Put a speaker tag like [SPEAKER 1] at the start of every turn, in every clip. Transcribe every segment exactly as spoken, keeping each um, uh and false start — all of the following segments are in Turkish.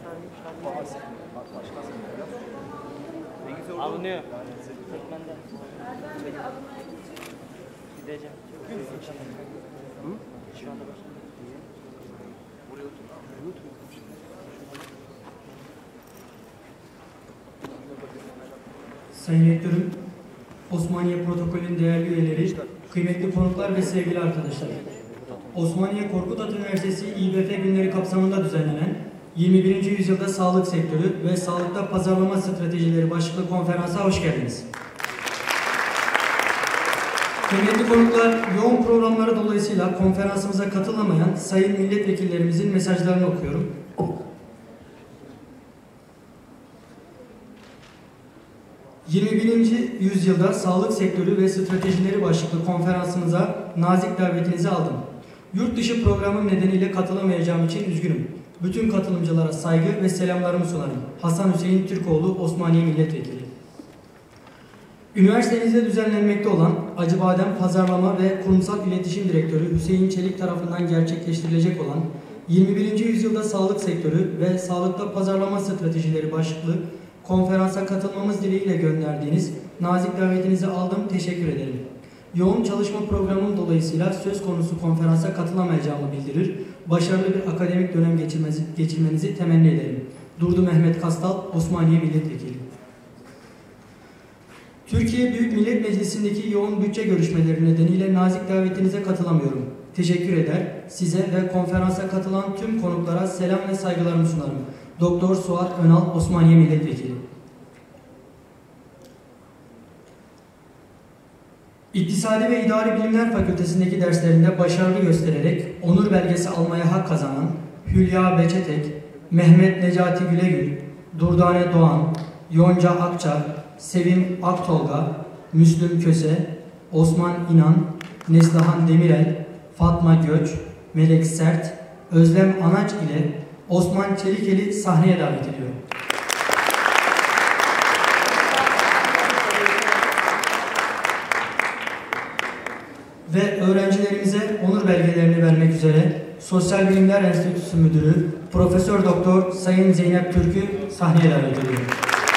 [SPEAKER 1] Alınıyor. Tekmenden. Gideceğim. Hı? Şu anda başladım. Buraya otur.
[SPEAKER 2] Sayın Rektörüm, Osmaniye Protokolü'nün değerli üyeleri, kıymetli konuklar ve sevgili arkadaşlar. Osmaniye Korkut Üniversitesi İ B F günleri kapsamında düzenlenen yirmi birinci yüzyılda sağlık sektörü ve sağlıkta pazarlama stratejileri başlıklı konferansa hoş geldiniz. Kıymetli konuklar, yoğun programları dolayısıyla konferansımıza katılamayan sayın milletvekillerimizin mesajlarını okuyorum. yirmi birinci yüzyılda sağlık sektörü ve stratejileri başlıklı konferansımıza nazik davetinizi aldım. Yurt dışı programım nedeniyle katılamayacağım için üzgünüm. Bütün katılımcılara saygı ve selamlarımı sunarım. Hasan Hüseyin Türkoğlu, Osmaniye Milletvekili. Üniversitemizde düzenlenmekte olan Acıbadem Pazarlama ve Kurumsal İletişim Direktörü Hüseyin Çelik tarafından gerçekleştirilecek olan yirmi birinci yüzyılda sağlık sektörü ve sağlıkta pazarlama stratejileri başlıklı konferansa katılmamız dileğiyle gönderdiğiniz nazik davetinizi aldım, teşekkür ederim. Yoğun çalışma programım dolayısıyla söz konusu konferansa katılamayacağımı bildirir, başarılı bir akademik dönem geçirmenizi temenni ederim. Durdu Mehmet Kastal, Osmaniye Milletvekili. Türkiye Büyük Millet Meclisi'ndeki yoğun bütçe görüşmeleri nedeniyle nazik davetinize katılamıyorum. Teşekkür eder, size ve konferansa katılan tüm konuklara selam ve saygılarımı sunarım. Doktor Suat Önal, Osmaniye Milletvekili. İktisadi ve İdari Bilimler Fakültesindeki derslerinde başarılı göstererek onur belgesi almaya hak kazanan Hülya Beçetek, Mehmet Necati Gülegül, Durdane Doğan, Yonca Akça, Sevim Aktolga, Müslüm Köse, Osman İnan, Neslihan Demirel, Fatma Göç, Melek Sert, Özlem Anaç ile Osman Çelikeli sahneye davet ediyorum. Ve öğrencilerimize onur belgelerini vermek üzere Sosyal Bilimler Enstitüsü Müdürü Profesör Doktor Sayın Zeynep Türk'ü sahneye davet ediyorum.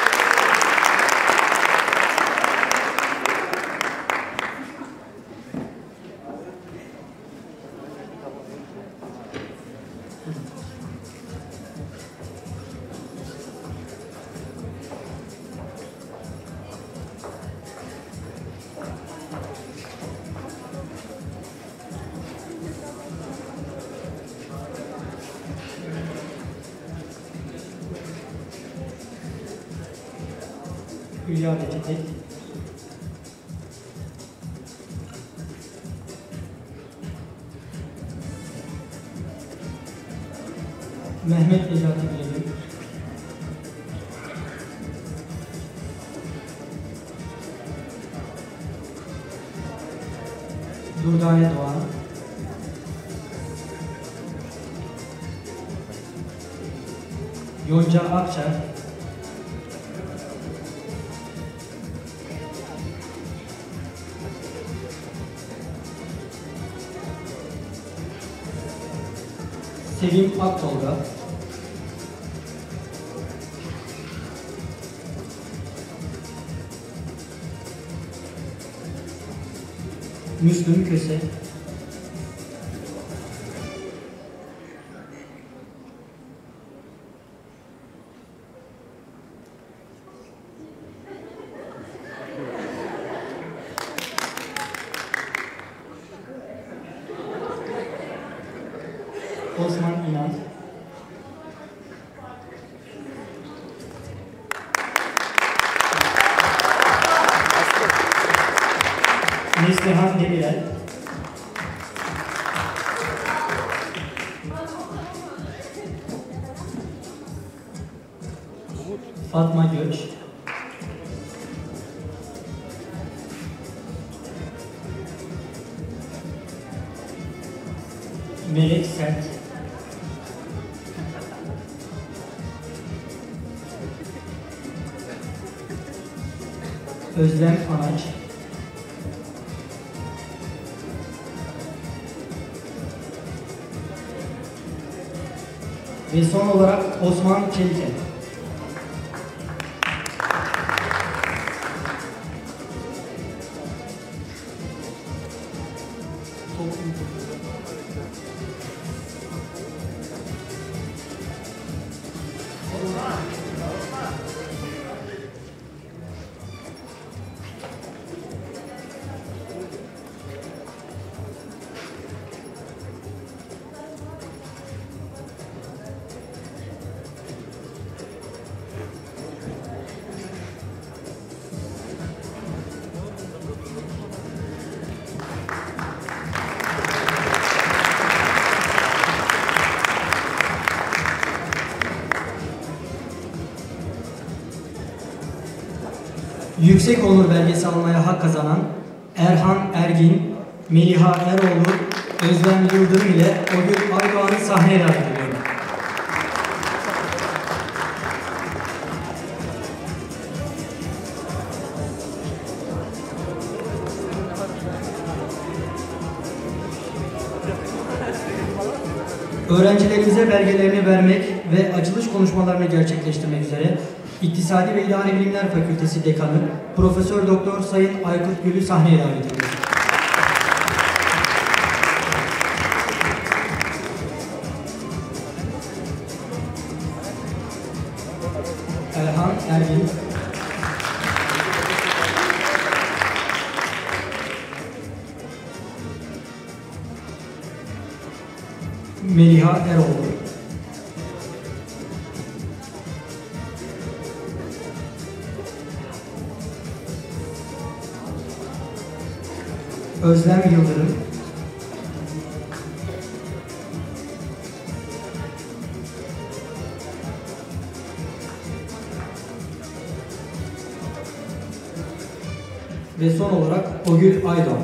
[SPEAKER 2] Hülya Beçetek, Mehmet Necati Gülegül, Durdane Doğan, Yonca Akça, Sevim Aktolga, Müslüm Köse, Osman İnan, Neslihan Demirel, Fatma Göç, Melek Sert, Özlem Anaç, Ve son olarak Osman Çeliken. Yüksek onur belgesi almaya hak kazanan Erhan Ergin, Meliha Eroğlu, Özlem Yıldırım ile Ogül Aydoğan'ı sahneye davet ediyorum. Öğrencilerimize belgelerini vermek ve açılış konuşmalarını gerçekleştirmek üzere İktisadi ve İdari Bilimler Fakültesi Dekanı Profesör Doktor Sayın Aykut Gül'ü sahneye davet ediyoruz. Erhan Ergin, Meliha Eroğlu, Özlem Yıldırım, ve son olarak Ogül Aydoğan.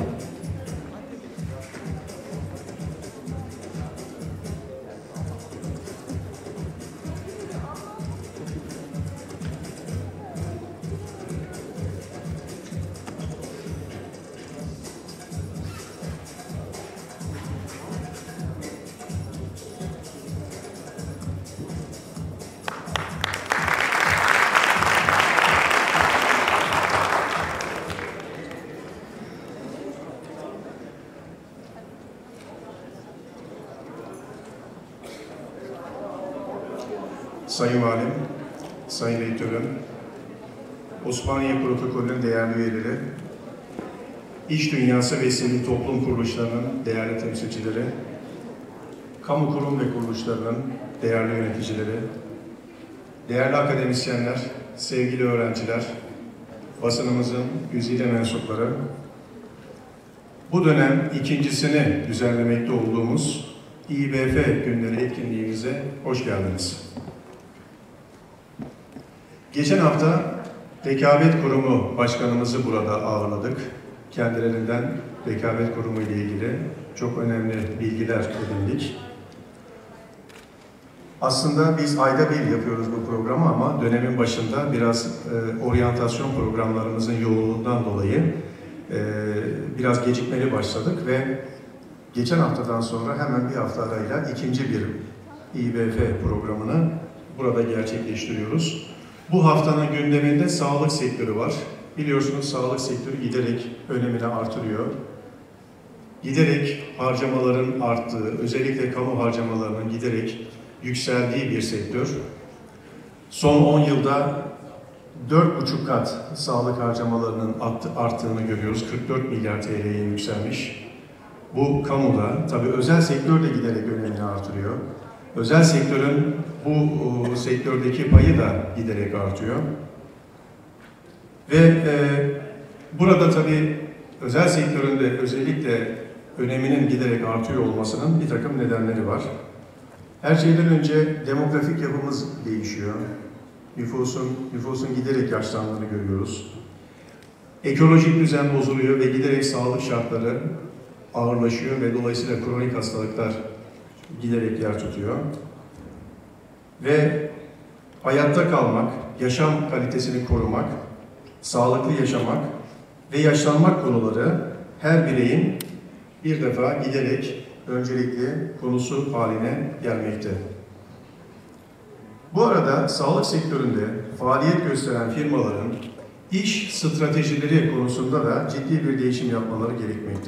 [SPEAKER 3] Sayın Valim, Sayın Rektörüm, Osmaniye Protokolü'nün değerli üyeleri, iş dünyası ve sivil toplum kuruluşlarının değerli temsilcileri, kamu kurum ve kuruluşlarının değerli yöneticileri, değerli akademisyenler, sevgili öğrenciler, basınımızın güzide mensupları, bu dönem ikincisini düzenlemekte olduğumuz İ B F günleri etkinliğimize hoş geldiniz. Geçen hafta Rekabet Kurumu Başkanımızı burada ağırladık. Kendilerinden Rekabet Kurumu ile ilgili çok önemli bilgiler edindik. Aslında biz ayda bir yapıyoruz bu programı ama dönemin başında biraz e, oryantasyon programlarımızın yoğunluğundan dolayı e, biraz gecikmeli başladık ve geçen haftadan sonra hemen bir hafta arayla ikinci bir İ B F programını burada gerçekleştiriyoruz. Bu haftanın gündeminde sağlık sektörü var. Biliyorsunuz sağlık sektörü giderek önemini artırıyor. Giderek harcamaların arttığı, özellikle kamu harcamalarının giderek yükseldiği bir sektör. Son on yılda dört buçuk kat sağlık harcamalarının arttığını görüyoruz. kırk dört milyar T L'ye yükselmiş. Bu kamuda, tabii özel sektör de giderek önemini artırıyor. Özel sektörün bu o, sektördeki payı da giderek artıyor. Ve e, burada tabii özel sektöründe özellikle öneminin giderek artıyor olmasının bir takım nedenleri var. Her şeyden önce demografik yapımız değişiyor. Nüfusun, nüfusun giderek yaşlandığını görüyoruz. Ekolojik düzen bozuluyor ve giderek sağlık şartları ağırlaşıyor ve dolayısıyla kronik hastalıklar giderek yer tutuyor. Ve hayatta kalmak, yaşam kalitesini korumak, sağlıklı yaşamak ve yaşlanmak konuları her bireyin bir defa giderek öncelikli konusu haline gelmekte. Bu arada sağlık sektöründe faaliyet gösteren firmaların iş stratejileri konusunda da ciddi bir değişim yapmaları gerekmekte.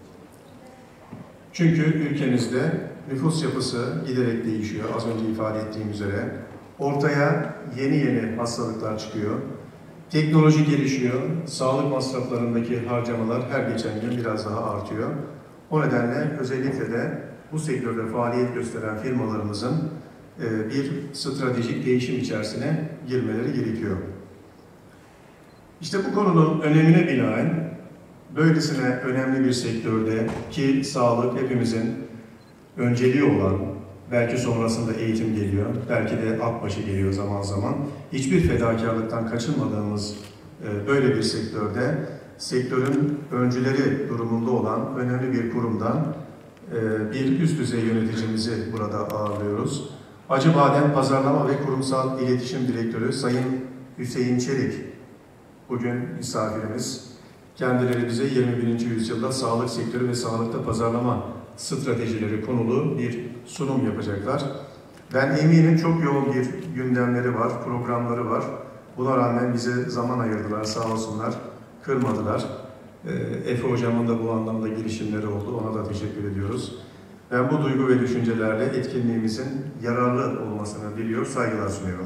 [SPEAKER 3] Çünkü ülkemizde nüfus yapısı giderek değişiyor, az önce ifade ettiğim üzere. Ortaya yeni yeni hastalıklar çıkıyor. Teknoloji gelişiyor, sağlık masraflarındaki harcamalar her geçen gün biraz daha artıyor. O nedenle özellikle de bu sektörde faaliyet gösteren firmalarımızın bir stratejik değişim içerisine girmeleri gerekiyor. İşte bu konunun önemine binaen böylesine önemli bir sektörde ki sağlık hepimizin önceliği olan, belki sonrasında eğitim geliyor, belki de at başı geliyor zaman zaman. Hiçbir fedakarlıktan kaçınmadığımız böyle bir sektörde sektörün öncüleri durumunda olan önemli bir kurumdan bir üst düzey yöneticimizi burada ağırlıyoruz. Acıbadem Pazarlama ve Kurumsal İletişim Direktörü Sayın Hüseyin Çelik bugün misafirimiz. Kendileri bize yirmi birinci yüzyılda sağlık sektörü ve sağlıkta pazarlama stratejileri konulu bir sunum yapacaklar. Ben eminim çok yoğun bir gündemleri var, programları var. Buna rağmen bize zaman ayırdılar, sağ olsunlar, kırmadılar. Efe Hocam'ın da bu anlamda girişimleri oldu, ona da teşekkür ediyoruz. Ben bu duygu ve düşüncelerle etkinliğimizin yararlı olmasını diliyor, saygılar sunuyorum.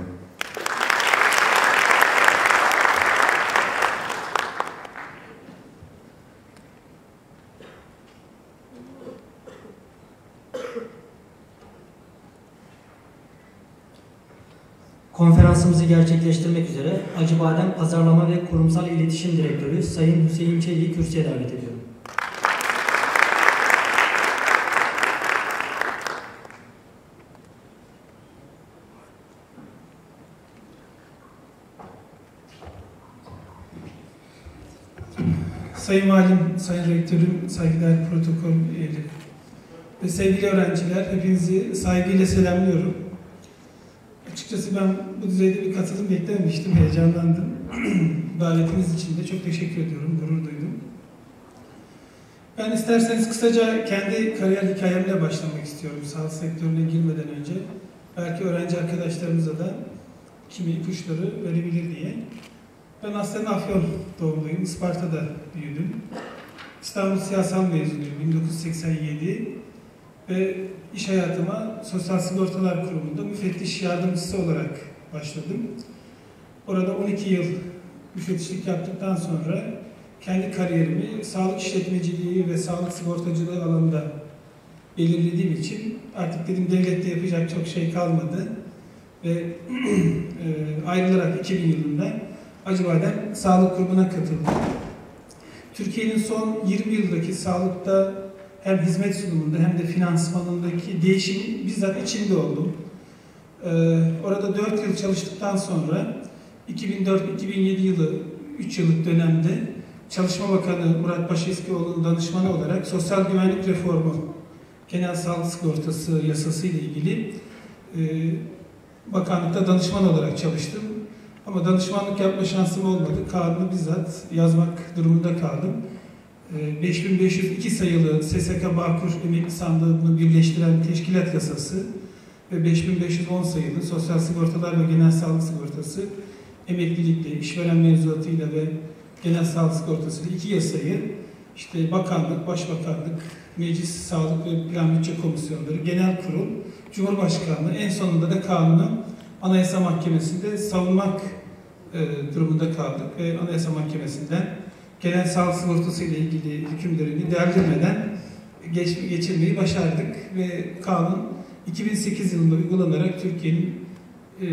[SPEAKER 2] Konferansımızı gerçekleştirmek üzere Acıbadem Pazarlama ve Kurumsal İletişim Direktörü Sayın Hüseyin Çelik'i kürsüye davet ediyorum.
[SPEAKER 4] Sayın Valim, Sayın Rektörüm, saygıdeğer protokol üyeleri ve sevgili öğrenciler, hepinizi saygıyla selamlıyorum. Açıkçası ben bu düzeyde bir katılım beklememiştim, heyecanlandım. Davetiniz için de çok teşekkür ediyorum, gurur duydum. Ben isterseniz kısaca kendi kariyer hikayemle başlamak istiyorum sağlık sektörüne girmeden önce. Belki öğrenci arkadaşlarımıza da kimi ipuçları verebilir diye. Ben aslında Afyon doğumluyum, Isparta'da büyüdüm. İstanbul Siyasal mezunuyum bin dokuz yüz seksen yedi ve iş hayatıma Sosyal Sigortalar Kurumu'nda müfettiş yardımcısı olarak başladım. Orada on iki yıl müfettişlik yaptıktan sonra kendi kariyerimi sağlık işletmeciliği ve sağlık sigortacılığı alanında belirlediğim için artık dedim devlette yapacak çok şey kalmadı ve ayrılarak iki bin yılında Acıbadem Sağlık Kurumu'na katıldım. Türkiye'nin son yirmi yıldaki sağlıkta hem hizmet sunumunda hem de finansmanındaki değişimin bizzat içinde oldum. Ee, orada dört yıl çalıştıktan sonra iki bin dört iki bin yedi yılı üç yıllık dönemde Çalışma Bakanı Murat Başeskioğlu'nun danışmanı olarak Sosyal Güvenlik Reformu, Genel Sağlık Sigortası yasası ile ilgili e, bakanlıkta danışman olarak çalıştım. Ama danışmanlık yapma şansım olmadı. Kanunu bizzat yazmak durumunda kaldım. beş bin beş yüz iki sayılı S S K Bağkur Emekli Sandığı'nı birleştiren teşkilat yasası ve beş bin beş yüz on sayılı Sosyal Sigortalar ve Genel Sağlık Sigortası emeklilikle, işveren mevzuatıyla ve Genel Sağlık Sigortası ile iki yasayı işte Bakanlık, Başbakanlık, Meclis Sağlık ve Plan Bütçe Komisyonları, Genel Kurul, Cumhurbaşkanlığı en sonunda da kanunu Anayasa Mahkemesi'nde savunmak e, durumunda kaldık ve Anayasa Mahkemesi'nden genel sağlık sigortası ile ilgili hükümlerini değerlendirmeden geç, geçirmeyi başardık ve kanun iki bin sekiz yılında uygulanarak Türkiye'nin e,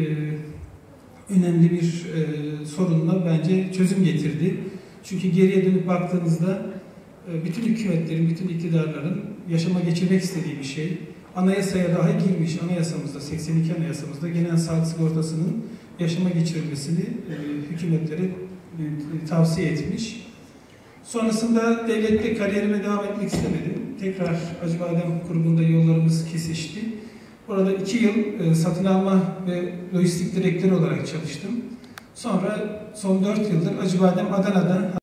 [SPEAKER 4] önemli bir e, sorununa bence çözüm getirdi. Çünkü geriye dönüp baktığınızda e, bütün hükümetlerin, bütün iktidarların yaşama geçirmek istediği bir şey. Anayasaya dahi girmiş, anayasamızda, seksen iki anayasamızda genel sağlık sigortasının yaşama geçirilmesini e, hükümetlere e, tavsiye etmiş. Sonrasında devlette kariyerime devam etmek istemedim. Tekrar Acıbadem Kurumu'nda yollarımız kesişti. Orada iki yıl e, satın alma ve lojistik direktörü olarak çalıştım. Sonra son dört yıldır Acıbadem Adana'da